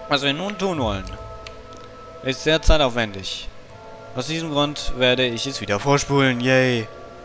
Was wir nun tun wollen, ist sehr zeitaufwendig. Aus diesem Grund werde ich es wieder vorspulen. Yay!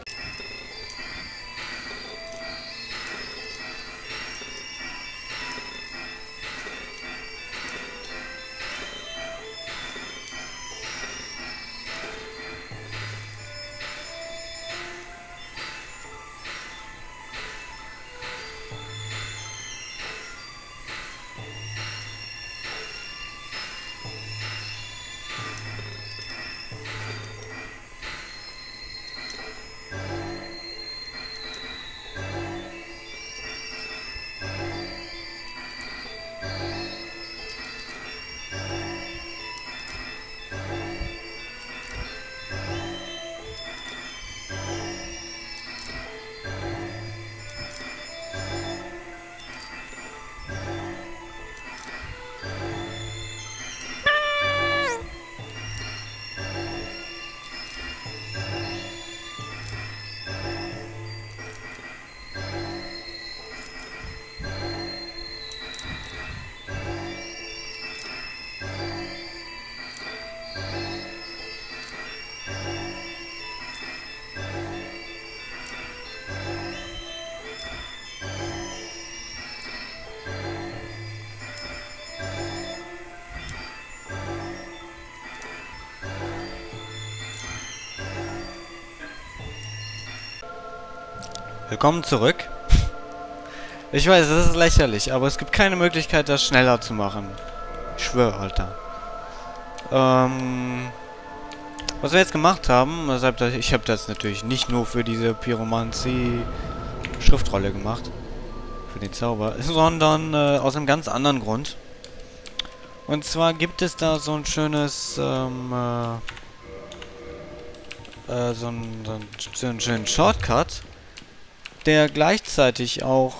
Willkommen zurück. Ich weiß, das ist lächerlich, aber es gibt keine Möglichkeit, das schneller zu machen. Ich schwöre, Alter. Was wir jetzt gemacht haben, ich habe das natürlich nicht nur für diese Pyromancie-Schriftrolle gemacht, für den Zauber, sondern aus einem ganz anderen Grund. Und zwar gibt es da so ein schönes, so einen schönen Shortcut, der gleichzeitig auch,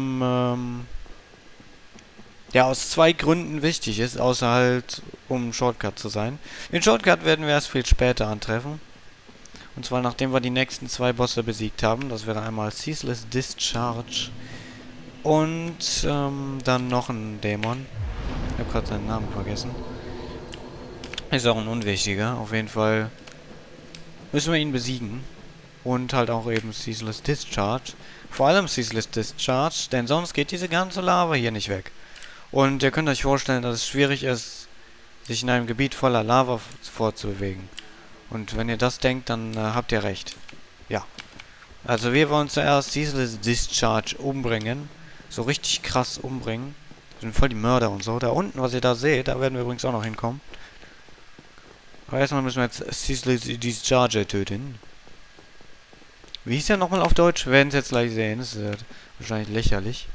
der aus zwei Gründen wichtig ist, außer halt, um Shortcut zu sein. Den Shortcut werden wir erst viel später antreffen. Und zwar nachdem wir die nächsten zwei Bosse besiegt haben. Das wäre einmal Ceaseless Discharge und dann noch ein Dämon. Ich habe gerade seinen Namen vergessen. Ist auch ein unwichtiger. Auf jeden Fall müssen wir ihn besiegen. Und halt auch eben Ceaseless Discharge. Vor allem Ceaseless Discharge, denn sonst geht diese ganze Lava hier nicht weg. Und ihr könnt euch vorstellen, dass es schwierig ist, sich in einem Gebiet voller Lava vorzubewegen. Und wenn ihr das denkt, dann habt ihr recht. Ja. Also wir wollen zuerst Ceaseless Discharge umbringen. So richtig krass umbringen. Das sind voll die Mörder und so. Da unten, was ihr da seht, da werden wir übrigens auch noch hinkommen. Aber erstmal müssen wir jetzt Ceaseless Discharge töten. Wie hieß der nochmal auf Deutsch? Wir werden es jetzt gleich sehen. Das ist wahrscheinlich lächerlich.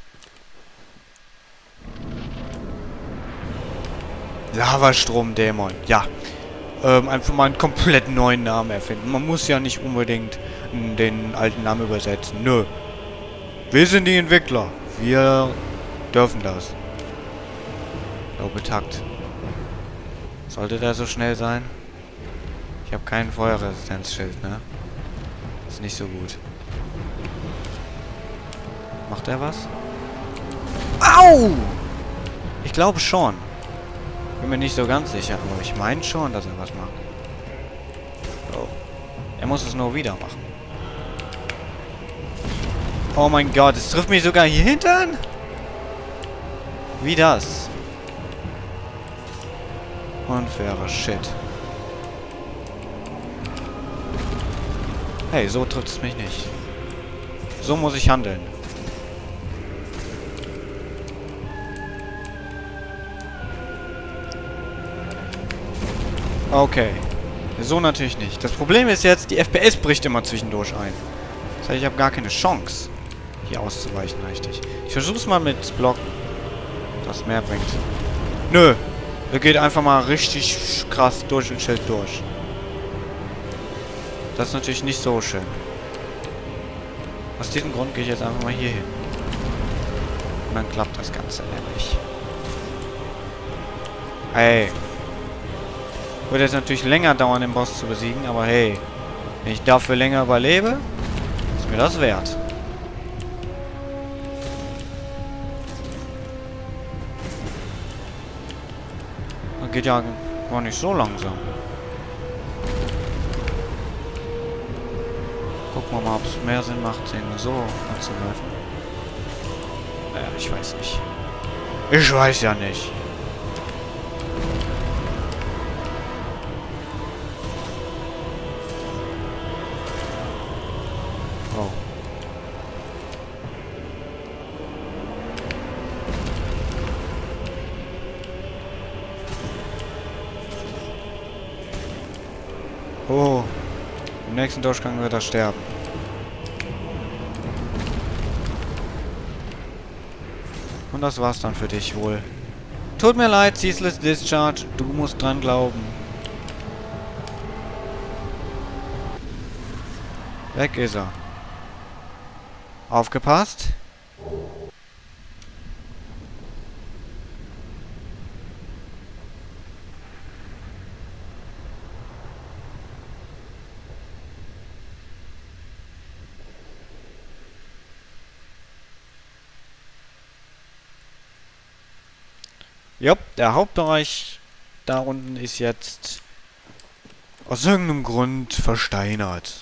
Lavastrom-Dämon. Ja. Einfach mal einen komplett neuen Namen erfinden. Man muss ja nicht unbedingt den alten Namen übersetzen. Nö. Wir sind die Entwickler. Wir dürfen das. Betakt. Sollte der so schnell sein? Ich habe kein Feuerresistenzschild, ne? Ist nicht so gut. Macht er was? Au! Ich glaube schon. Bin mir nicht so ganz sicher, aber ich meine schon, dass er was macht. Oh. Er muss es nur wieder machen. Oh mein Gott, es trifft mich sogar hier hinten? Wie das? Unfairer Shit. Hey, so trifft es mich nicht. So muss ich handeln. Okay. So natürlich nicht. Das Problem ist jetzt, die FPS bricht immer zwischendurch ein. Das heißt, ich habe gar keine Chance, hier auszuweichen, richtig. Ich versuche es mal mit Blocken. Das mehr bringt. Nö. Er geht einfach mal richtig krass durch den Schild durch. Das ist natürlich nicht so schön. Aus diesem Grund gehe ich jetzt einfach mal hier hin. Und dann klappt das Ganze nämlich. Hey. Würde jetzt natürlich länger dauern, den Boss zu besiegen, aber hey. Wenn ich dafür länger überlebe, ist mir das wert. Das geht ja gar nicht so langsam. Gucken wir mal, ob es mehr Sinn macht, den so anzugreifen. Naja, ich weiß nicht. Ich weiß ja nicht. Oh. Oh. Im nächsten Durchgang wird er sterben. Und das war's dann für dich wohl. Tut mir leid, Ceaseless Discharge. Du musst dran glauben. Weg ist er. Aufgepasst. Jupp, der Hauptbereich da unten ist jetzt aus irgendeinem Grund versteinert.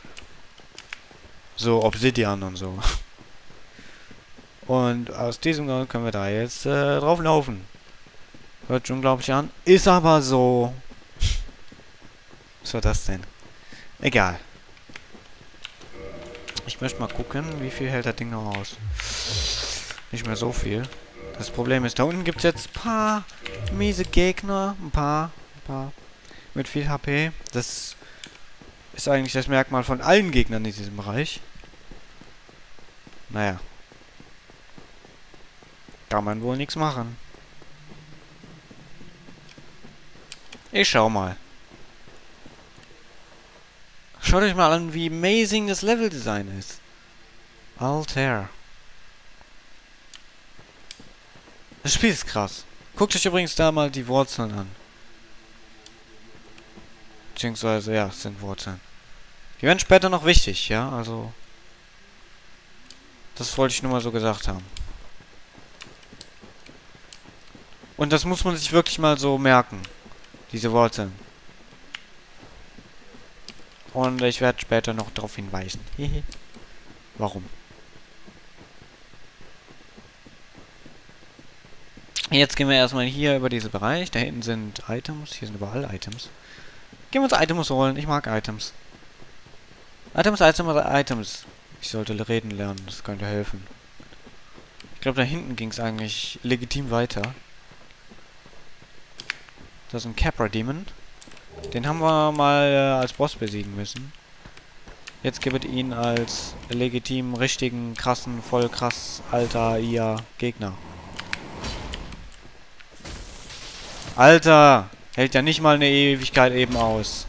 So Obsidian und so. Und aus diesem Grund können wir da jetzt drauf laufen. Hört schon, glaube ich, an. Ist aber so. Was war das denn? Egal. Ich möchte mal gucken, wie viel hält das Ding noch aus. Nicht mehr so viel. Das Problem ist, da unten gibt es jetzt ein paar miese Gegner. Ein paar. Mit viel HP. Das ist eigentlich das Merkmal von allen Gegnern in diesem Bereich. Naja. Kann man wohl nichts machen. Ich schau mal. Schaut euch mal an, wie amazing das Leveldesign ist. Altair. Das Spiel ist krass. Guckt euch übrigens da mal die Wurzeln an. Beziehungsweise, ja, es sind Wurzeln. Die werden später noch wichtig, ja, also... Das wollte ich nur mal so gesagt haben. Und das muss man sich wirklich mal so merken. Diese Wurzeln. Und ich werde später noch darauf hinweisen. Warum? Jetzt gehen wir erstmal hier über diesen Bereich. Da hinten sind Items. Hier sind überall Items. Gehen wir uns Items holen. Ich mag Items. Items. Ich sollte reden lernen. Das könnte helfen. Ich glaube, da hinten ging es eigentlich legitim weiter. Das ist ein Capra-Demon. Den haben wir mal als Boss besiegen müssen. Jetzt gibt es ihn als legitim, richtigen, krassen, voll krass, alter, Gegner. Alter! Hält ja nicht mal eine Ewigkeit eben aus.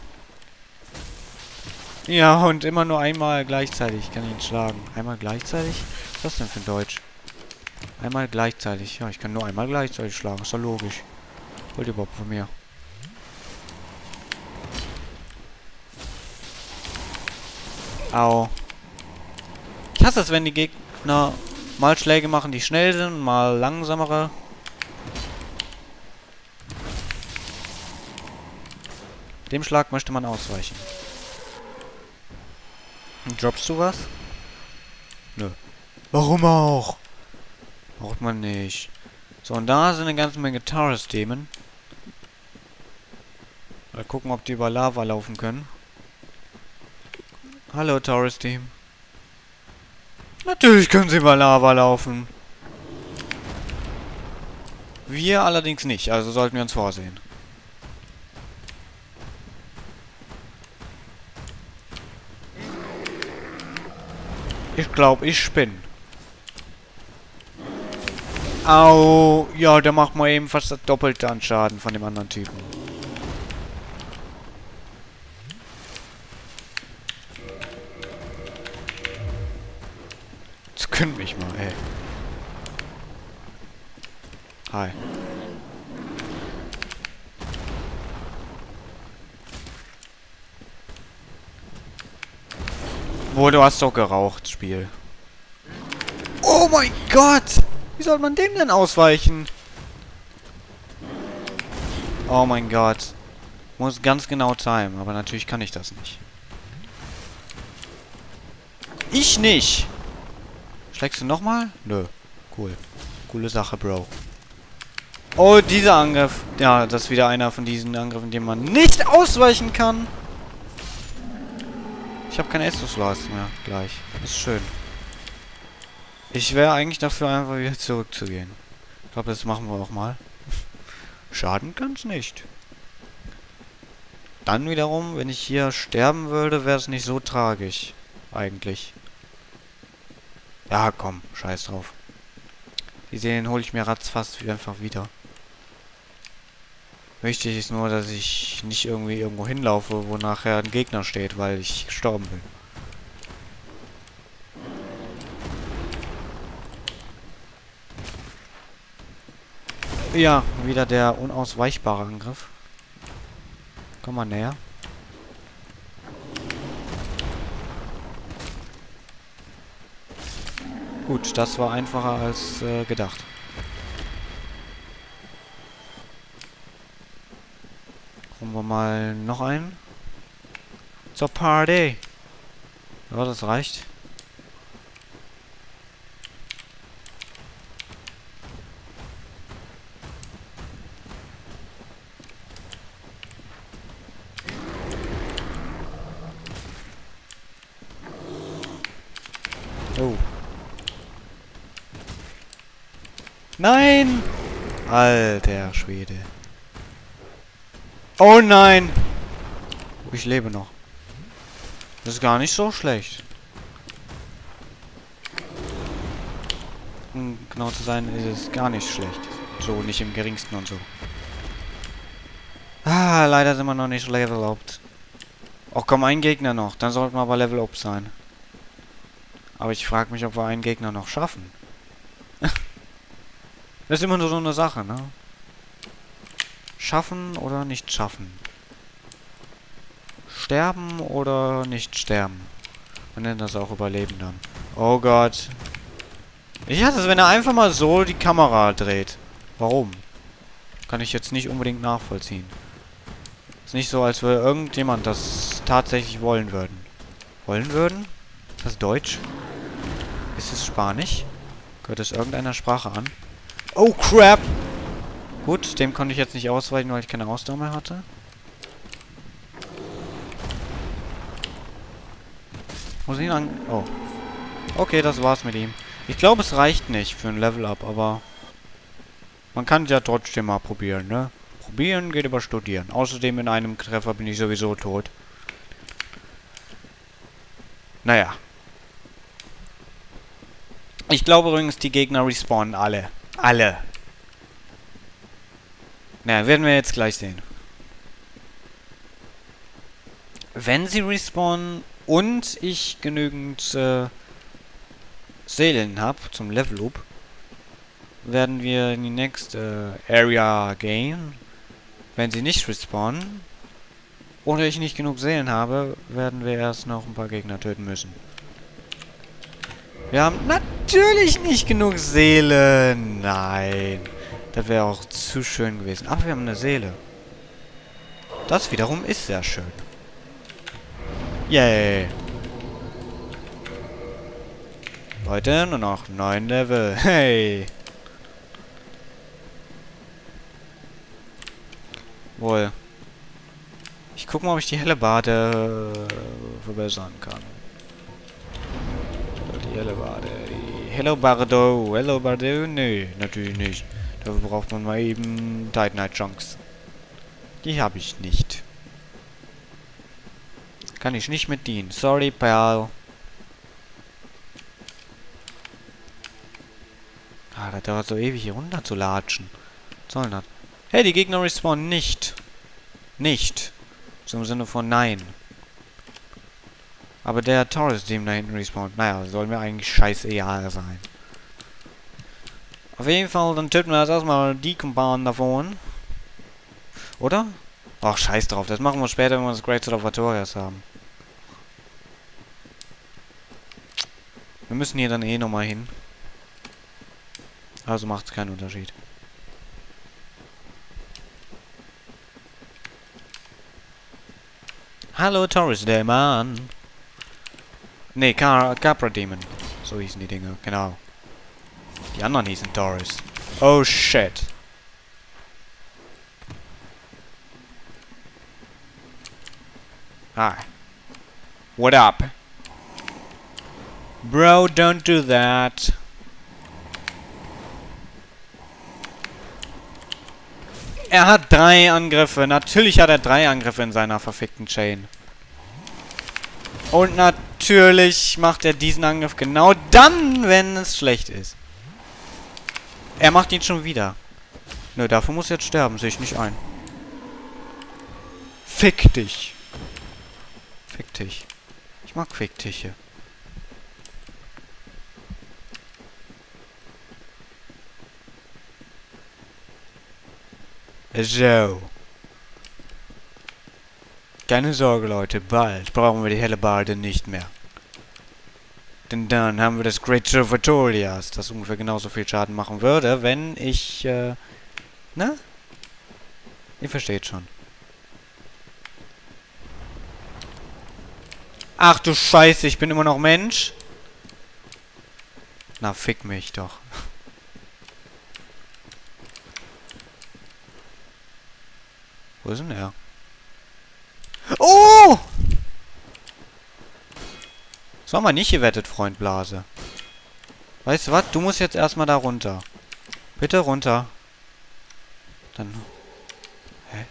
Ja, und immer nur einmal gleichzeitig kann ich ihn schlagen. Einmal gleichzeitig? Was ist das denn für ein Deutsch? Einmal gleichzeitig. Ja, ich kann nur einmal gleichzeitig schlagen. Ist doch logisch. Wollt ihr überhaupt von mir? Au. Ich hasse es, wenn die Gegner mal Schläge machen, die schnell sind, mal langsamere. Dem Schlag möchte man ausweichen. Droppst du was? Nö. Warum auch? Braucht man nicht. So, und da sind eine ganze Menge Taurus-Themen. Mal gucken, ob die über Lava laufen können. Hallo, Taurus-Team. Natürlich können sie über Lava laufen. Wir allerdings nicht, also sollten wir uns vorsehen. Ich glaube, ich spinne. Au. Ja, der macht mal eben fast das Doppelte an Schaden von dem anderen Typen. Jetzt könnt mich mal, ey. Hi. Boah, du hast doch geraucht, Spiel. Oh mein Gott! Wie soll man dem denn ausweichen? Oh mein Gott. Muss ganz genau timen, aber natürlich kann ich das nicht. Ich nicht! Schlägst du nochmal? Nö. Cool. Coole Sache, Bro. Oh, dieser Angriff. Ja, das ist wieder einer von diesen Angriffen, den man nicht ausweichen kann. Ich habe keine Estus-Last mehr. Gleich. Ist schön. Ich wäre eigentlich dafür, einfach wieder zurückzugehen. Ich glaube, das machen wir auch mal. Schaden kann's nicht. Dann wiederum, wenn ich hier sterben würde, wäre es nicht so tragisch. Eigentlich. Ja, komm. Scheiß drauf. Die Seelen hole ich mir ratzfatz einfach wieder. Wichtig ist nur, dass ich nicht irgendwie irgendwo hinlaufe, wo nachher ein Gegner steht, weil ich gestorben bin. Ja, wieder der unausweichbare Angriff. Komm mal näher. Gut, das war einfacher als gedacht. Holen wir mal noch einen. Zur Party. Ja, das reicht. Oh. Nein! Alter Schwede. Oh nein! Ich lebe noch. Das ist gar nicht so schlecht. Um genau zu sein, ist es gar nicht schlecht. So, nicht im geringsten und so. Ah, leider sind wir noch nicht Level Up. Och, komm, ein Gegner noch. Dann sollten wir aber Level Up sein. Aber ich frage mich, ob wir einen Gegner noch schaffen. Das ist immer nur so eine Sache, ne? Schaffen oder nicht schaffen. Sterben oder nicht sterben. Man nennt das auch Überleben dann. Oh Gott. Ich hasse es, wenn er einfach mal so die Kamera dreht. Warum? Kann ich jetzt nicht unbedingt nachvollziehen. Ist nicht so, als würde irgendjemand das tatsächlich wollen würden. Wollen würden? Ist das Deutsch? Ist es Spanisch? Gehört es irgendeiner Sprache an? Oh, crap! Gut, dem konnte ich jetzt nicht ausweichen, weil ich keine Ausdauer mehr hatte. Muss ich ihn an... Oh. Okay, das war's mit ihm. Ich glaube, es reicht nicht für ein Level-Up, aber... Man kann es ja trotzdem mal probieren, ne? Probieren geht über Studieren. Außerdem in einem Treffer bin ich sowieso tot. Naja. Ich glaube übrigens, die Gegner respawnen alle. Alle. Naja, werden wir jetzt gleich sehen. Wenn sie respawnen und ich genügend Seelen habe zum Level-Up, werden wir in die nächste Area gehen. Wenn sie nicht respawnen oder ich nicht genug Seelen habe, werden wir erst noch ein paar Gegner töten müssen. Wir haben natürlich nicht genug Seelen. Nein. Das wäre auch zu schön gewesen. Aber wir haben eine Seele. Das wiederum ist sehr schön. Yay. Leute, nur noch 9 Level. Hey. Wohl. Ich gucke mal, ob ich die Hellebarde verbessern kann. Die Hellebarde. Die Hellebardo. Hellebardo? Nö, natürlich nicht. Dafür braucht man mal eben Titanite Chunks. Die habe ich nicht. Kann ich nicht mit dienen. Sorry, Perl. Ah, das dauert so ewig hier runter zu latschen. Was soll das? Hey, die Gegner respawnen nicht. Nicht. So im Sinne von nein. Aber der Taurus, dem da hinten respawnt, naja, soll mir eigentlich scheißegal sein. Auf jeden Fall, dann töten wir jetzt erstmal die Kumpanen davon. Oder? Ach, scheiß drauf. Das machen wir später, wenn wir das Great Salvatorias haben. Wir müssen hier dann eh nochmal hin. Also macht es keinen Unterschied. Hallo, Taurus Dämon. Nee, Capra Demon. So hießen die Dinge, genau. Die anderen hießen Taurus. Oh shit. Hi. What up? Bro, don't do that. Er hat 3 Angriffe. Natürlich hat er 3 Angriffe in seiner verfickten Chain. Und natürlich macht er diesen Angriff genau dann, wenn es schlecht ist. Er macht ihn schon wieder. Nö, dafür muss er jetzt sterben. Sehe ich nicht ein. Fick dich. Fick dich. Ich mag Ficktiche. So. Keine Sorge, Leute. Bald brauchen wir die Hellebarde nicht mehr. Denn dann haben wir das Great Servitorias, das ungefähr genauso viel Schaden machen würde, wenn ich, ne? Ihr versteht schon. Ach du Scheiße, ich bin immer noch Mensch? Na, fick mich doch. Wo ist denn er? Oh! Das war mal nicht gewettet, Freund Blase. Weißt du was? Du musst jetzt erstmal da runter. Bitte runter. Dann... Hä?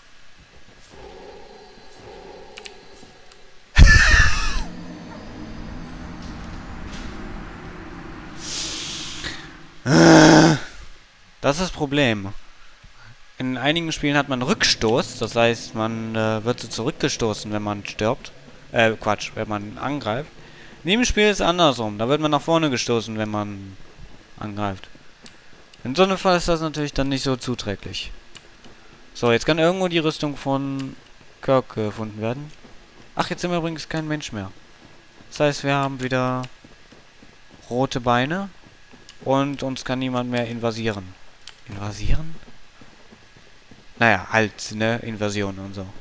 Das ist das Problem. In einigen Spielen hat man Rückstoß, das heißt, man wird so zurückgestoßen, wenn man stirbt. Quatsch, wenn man angreift. In dem Spiel ist es andersrum, da wird man nach vorne gestoßen, wenn man angreift. In so einem Fall ist das natürlich dann nicht so zuträglich. So, jetzt kann irgendwo die Rüstung von Kirk gefunden werden. Ach, jetzt sind wir übrigens kein Mensch mehr. Das heißt, wir haben wieder rote Beine und uns kann niemand mehr invasieren. Invasieren? Naja, halt, ne? Invasion und so.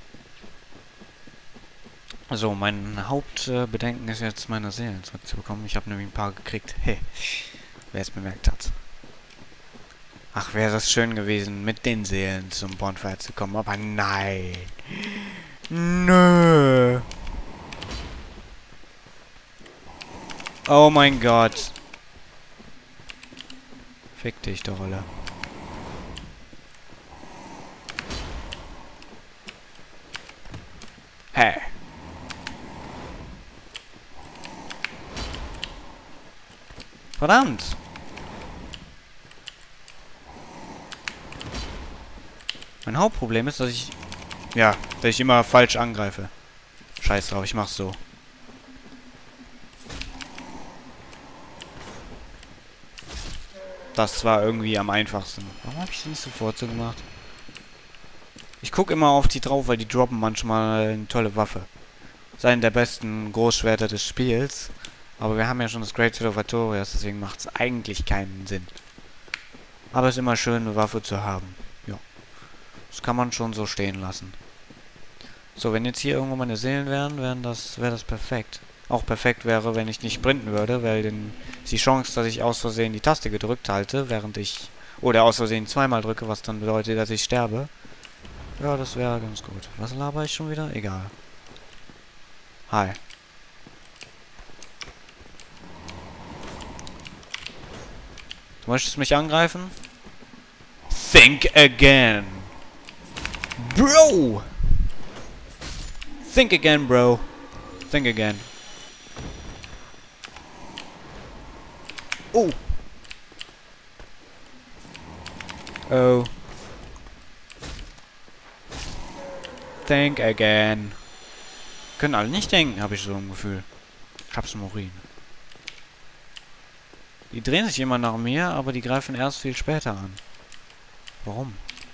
So, mein Hauptbedenken ist jetzt, meine Seelen zurückzubekommen. Ich habe nämlich ein paar gekriegt. Hey, wer es bemerkt hat. Ach, wäre das schön gewesen, mit den Seelen zum Bonfire zu kommen. Aber nein. Nö. Oh mein Gott. Fick dich, der Rolle. Hey. Verdammt. Mein Hauptproblem ist, dass ich... Ja, dass ich immer falsch angreife. Scheiß drauf, ich mach's so. Das war irgendwie am einfachsten. Warum habe ich das nicht sofort so gemacht? Ich gucke immer auf die drauf, weil die droppen manchmal eine tolle Waffe. Seien der besten Großschwerter des Spiels. Aber wir haben ja schon das Great Salvatorias, deswegen macht es eigentlich keinen Sinn. Aber es ist immer schön, eine Waffe zu haben. Ja. Das kann man schon so stehen lassen. So, wenn jetzt hier irgendwo meine Seelen wären, wäre das perfekt. Auch perfekt wäre, wenn ich nicht sprinten würde, weil die Chance, dass ich aus Versehen die Taste gedrückt halte, während ich... Oder aus Versehen zweimal drücke, was dann bedeutet, dass ich sterbe. Ja, das wäre ganz gut. Was laber ich schon wieder? Egal. Hi. Du möchtest mich angreifen? Think again. Bro! Think again, bro. Think again. Oh. Oh. Think again. Können alle nicht denken, habe ich so ein Gefühl. Ich hab's im Urin. Die drehen sich immer nach mir, aber die greifen erst viel später an. Warum?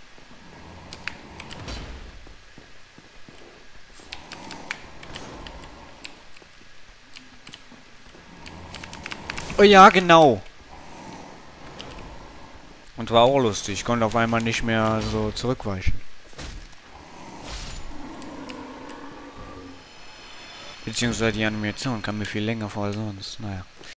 Oh ja, genau. Und war auch lustig. Ich konnte auf einmal nicht mehr so zurückweichen. Beziehungsweise die Animation kam mir viel länger vor als sonst. Naja.